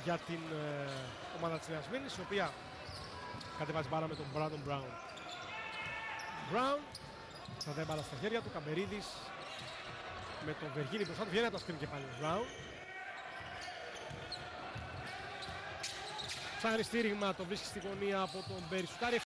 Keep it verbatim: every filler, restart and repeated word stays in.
για την ε, ομάδα της Νέας Σμύρνης, η οποία κατεβάζει μπάλα με τον Brandon Brown. Brown θα δει μπάλα στα χέρια του, Καμπερίδης με τον Βεργίνη μπροστά του, βγαίνει από τα σκριν και πάλι ο Brown. Ψάχνει στήριγμα, το βρίσκει στη γωνία από τον Μπέρι, σουτάρει